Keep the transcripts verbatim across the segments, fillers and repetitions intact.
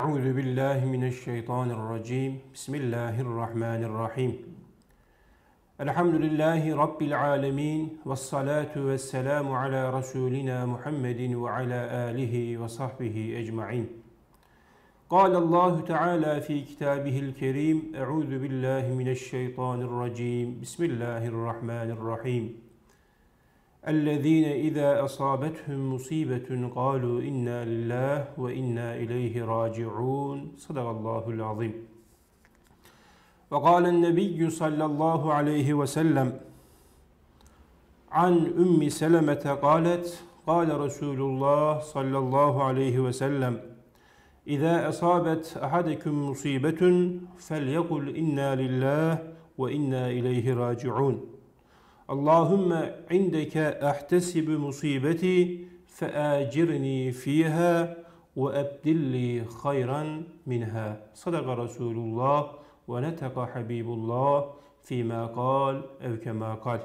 Euzu billahi mineşşeytanirracim. Bismillahirrahmanirrahim. Elhamdülillahi Rabbil alemin. Vessalatu vesselamu ala Resulina Muhammedin ve ala alihi ve sahbihi ecma'in. Allahu Teala fi kitabihil kerim. Euzu billahi mineşşeytanirracim. Bismillahirrahmanirrahim. اَلَّذ۪ينَ اِذَا أَصَابَتْهُمْ مُصِيبَةٌ قَالُوا اِنَّا لِلّٰهِ وَاِنَّا اِلَيْهِ رَاجِعُونَ Sadakallahul azim. Ve kâlen nebiyyü sallallahu aleyhi ve sellem an Ümmi Selemete kâlet kâle Resulullah sallallahu aleyhi ve sellem اِذَا أَصَابَتْ أَحَدَكُمْ مُصِيبَةٌ فَلْيَقُلْ اِنَّا لِلّٰهِ وَاِنَّا اِلَيْهِ رَاجِعُونَ Allahümme indeke ahtesibu musibeti feacirni fiha ve ebdilli hayran minha. Sadaka Resulullah ve neteka Habibullah fîmâ kal ev kemâ kal.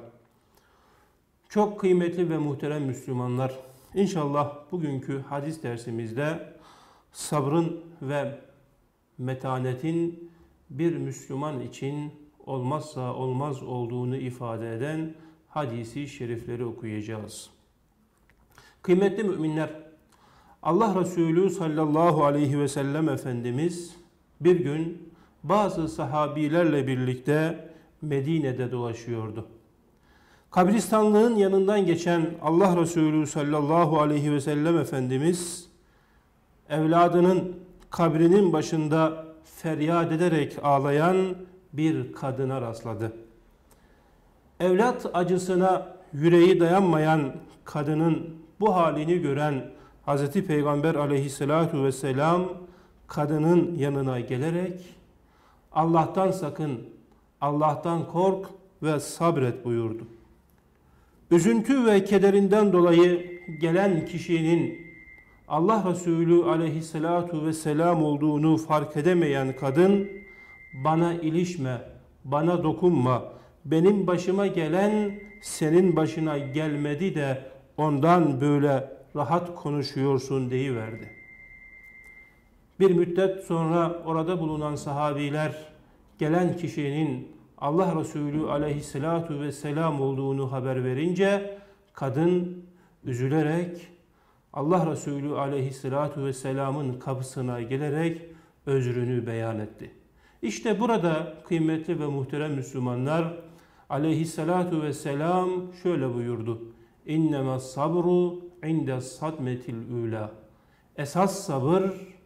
Çok kıymetli ve muhterem Müslümanlar, İnşallah bugünkü hadis dersimizde sabrın ve metanetin bir Müslüman için olmazsa olmaz olduğunu ifade eden hadisi şerifleri okuyacağız. Kıymetli müminler, Allah Resulü sallallahu aleyhi ve sellem Efendimiz bir gün bazı sahabilerle birlikte Medine'de dolaşıyordu. Kabristanlığın yanından geçen Allah Resulü sallallahu aleyhi ve sellem Efendimiz evladının kabrinin başında feryat ederek ağlayan bir kadına rastladı. Evlat acısına yüreği dayanmayan kadının bu halini gören Hz. Peygamber aleyhissalatu vesselam kadının yanına gelerek Allah'tan sakın, Allah'tan kork ve sabret buyurdu. Üzüntü ve kederinden dolayı gelen kişinin Allah Resulü aleyhissalatu vesselam olduğunu fark edemeyen kadın, bana ilişme, bana dokunma, benim başıma gelen senin başına gelmedi de ondan böyle rahat konuşuyorsun deyiverdi. Bir müddet sonra orada bulunan sahabiler gelen kişinin Allah Resulü aleyhissalatu vesselam olduğunu haber verince kadın üzülerek Allah Resulü aleyhissalatu vesselamın kapısına gelerek özrünü beyan etti. İşte burada kıymetli ve muhterem Müslümanlar, aleyhissalatu vesselam şöyle buyurdu. İnnemâ sabru inde sadmetil ûlâ. Esas sabır,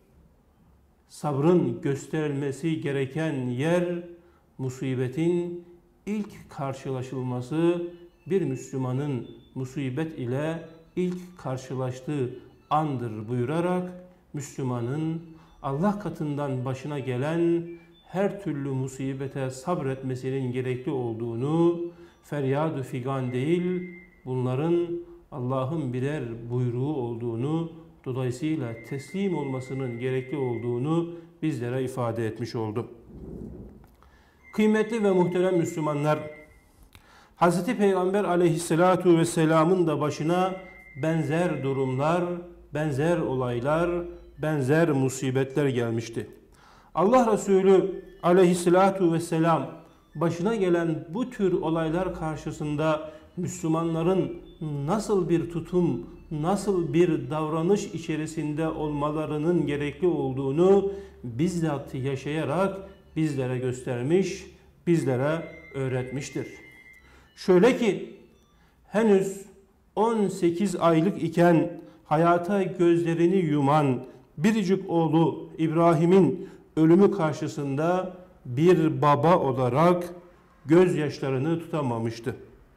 sabrın gösterilmesi gereken yer, musibetin ilk karşılaşılması, bir Müslümanın musibet ile ilk karşılaştığı andır buyurarak, Müslümanın Allah katından başına gelen her türlü musibete sabretmesinin gerekli olduğunu, feryad-ı figan değil, bunların Allah'ın birer buyruğu olduğunu, dolayısıyla teslim olmasının gerekli olduğunu bizlere ifade etmiş oldu. Kıymetli ve muhterem Müslümanlar, Hz. Peygamber aleyhissalatu vesselamın da başına benzer durumlar, benzer olaylar, benzer musibetler gelmişti. Allah Resulü aleyhissalatu vesselam başına gelen bu tür olaylar karşısında Müslümanların nasıl bir tutum, nasıl bir davranış içerisinde olmalarının gerekli olduğunu bizzat yaşayarak bizlere göstermiş, bizlere öğretmiştir. Şöyle ki henüz on sekiz aylık iken hayata gözlerini yuman biricik oğlu İbrahim'in ölümü karşısında bir baba olarak gözyaşlarını tutamamıştı.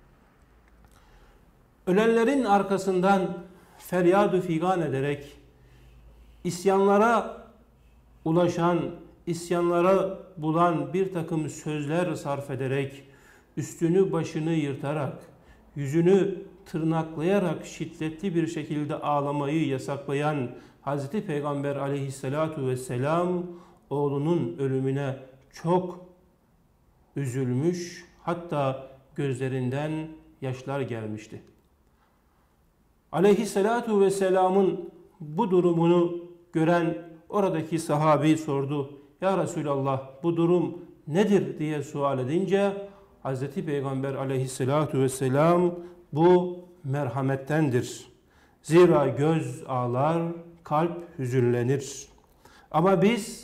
Ölenlerin arkasından feryad-ı figan ederek isyanlara ulaşan, isyanlara bulan bir takım sözler sarf ederek, üstünü başını yırtarak, yüzünü tırnaklayarak şiddetli bir şekilde ağlamayı yasaklayan Hazreti Peygamber aleyhissalatu vesselam oğlunun ölümüne çok üzülmüş, hatta gözlerinden yaşlar gelmişti. Aleyhissalatu vesselamın bu durumunu gören Oradaki sahabi sordu. Ya Resulallah, bu durum nedir diye sual edince Hazreti Peygamber aleyhissalatu vesselam, bu merhamettendir. Zira göz ağlar, kalp hüzünlenir. Ama biz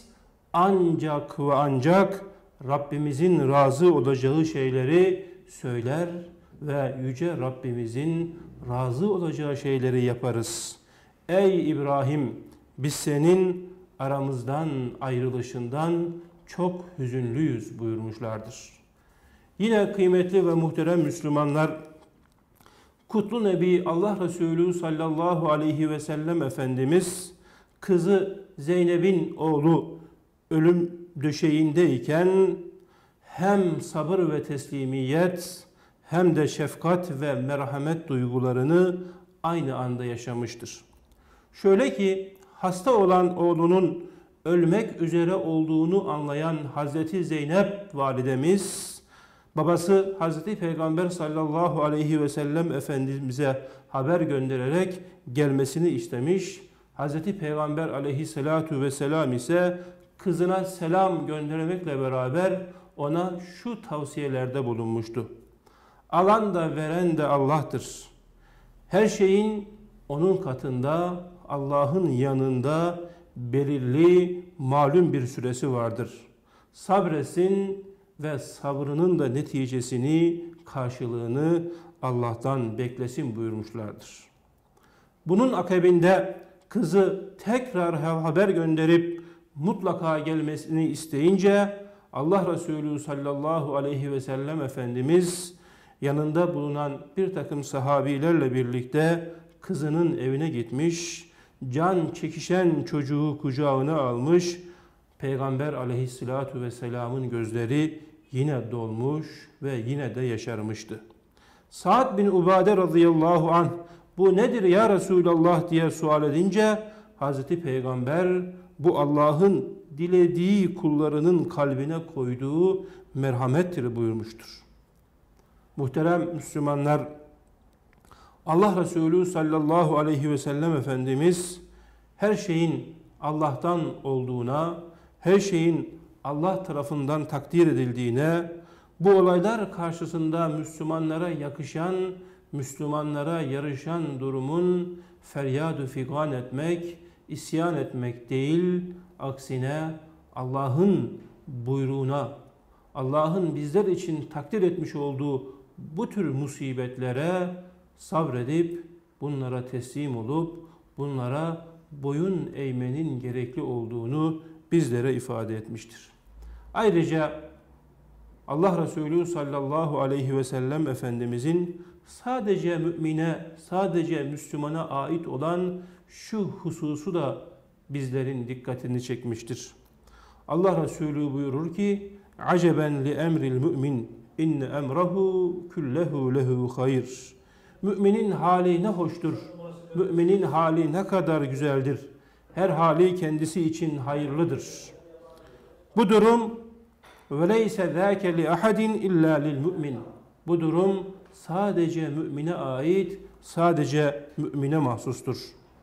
ancak ve ancak Rabbimizin razı olacağı şeyleri söyler ve yüce Rabbimizin razı olacağı şeyleri yaparız. Ey İbrahim, biz senin aramızdan ayrılışından çok hüzünlüyüz buyurmuşlardır. Yine kıymetli ve muhterem Müslümanlar, kutlu Nebi Allah Resulü sallallahu aleyhi ve sellem Efendimiz kızı Zeynep'in oğlu ölüm döşeğindeyken hem sabır ve teslimiyet hem de şefkat ve merhamet duygularını aynı anda yaşamıştır. Şöyle ki hasta olan oğlunun ölmek üzere olduğunu anlayan Hazreti Zeynep validemiz, babası Hazreti Peygamber sallallahu aleyhi ve sellem Efendimiz'e haber göndererek gelmesini istemiş. Hazreti Peygamber aleyhissalatu vesselam ise kızına selam göndermekle beraber ona şu tavsiyelerde bulunmuştu. Alan da veren de Allah'tır. Her şeyin onun katında, Allah'ın yanında belirli, malum bir süresi vardır. Sabretsin ve sabrının da neticesini, karşılığını Allah'tan beklesin buyurmuşlardır. Bunun akabinde kızı tekrar haber gönderip mutlaka gelmesini isteyince Allah Resulü sallallahu aleyhi ve sellem Efendimiz yanında bulunan bir takım sahabilerle birlikte kızının evine gitmiş, can çekişen çocuğu kucağına almış, Peygamber aleyhissalatu vesselamın gözleri yine dolmuş ve yine de yaşarmıştı. Sa'd bin Ubade radıyallahu anh, bu nedir ya Resulallah diye sual edince Hazreti Peygamber, bu Allah'ın dilediği kullarının kalbine koyduğu merhamettir buyurmuştur. Muhterem Müslümanlar, Allah Resulü sallallahu aleyhi ve sellem Efendimiz her şeyin Allah'tan olduğuna, her şeyin Allah tarafından takdir edildiğine, bu olaylar karşısında Müslümanlara yakışan, Müslümanlara yarışan durumun feryad-ı figan etmek, isyan etmek değil, aksine Allah'ın buyruğuna, Allah'ın bizler için takdir etmiş olduğu bu tür musibetlere sabredip, bunlara teslim olup, bunlara boyun eğmenin gerekli olduğunu bizlere ifade etmiştir. Ayrıca Allah Resulü sallallahu aleyhi ve sellem Efendimizin sadece mümine, sadece Müslümana ait olan şu hususu da bizlerin dikkatini çekmiştir. Allah Resulü buyurur ki: "Aceben li emril mümin, inne emrahu kullehu lehu hayr." Müminin hali ne hoştur. Müminin hali ne kadar güzeldir. Her hali kendisi için hayırlıdır. Bu durum ve leyse zâke li ahadin illa lil mümin. Bu durum sadece mümine ait, sadece mümine mahsustur.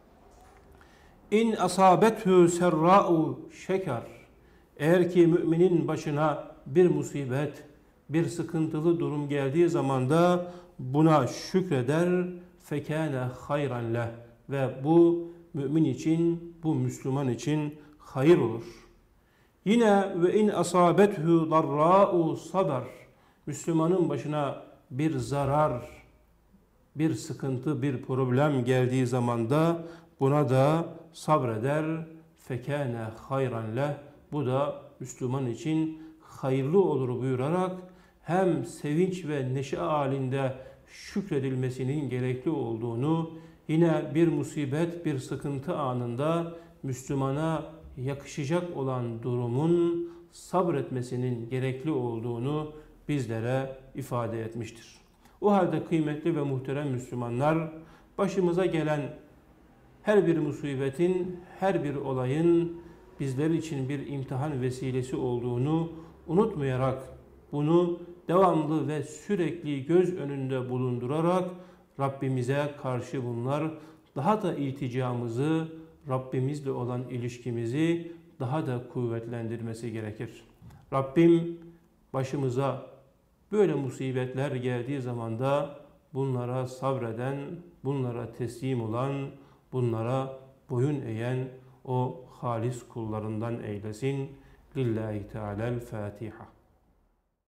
İn asabethu serra'u şeker. Eğer ki müminin başına bir musibet, bir sıkıntılı durum geldiği zaman da buna şükreder, fekâne hayran leh, ve bu mümin için, bu Müslüman için hayır olur. Yine ve in asabethu darra'u saber. Müslümanın başına bir zarar, bir sıkıntı, bir problem geldiği zaman da buna da sabreder, fekâne hayran leh. Bu da Müslüman için hayırlı olur buyurarak hem sevinç ve neşe halinde şükredilmesinin gerekli olduğunu, yine bir musibet, bir sıkıntı anında Müslümana yakışacak olan durumun sabretmesinin gerekli olduğunu bizlere ifade etmiştir. O halde kıymetli ve muhterem Müslümanlar, başımıza gelen her bir musibetin, her bir olayın bizler için bir imtihan vesilesi olduğunu unutmayarak, bunu devamlı ve sürekli göz önünde bulundurarak Rabbimize karşı bunlar daha da ilticamızı, Rabbimizle olan ilişkimizi daha da kuvvetlendirmesi gerekir. Rabbim başımıza böyle musibetler geldiği zaman da bunlara sabreden, bunlara teslim olan, bunlara boyun eğen o halis kullarından eylesin. Lillahi Teala'l Fatiha.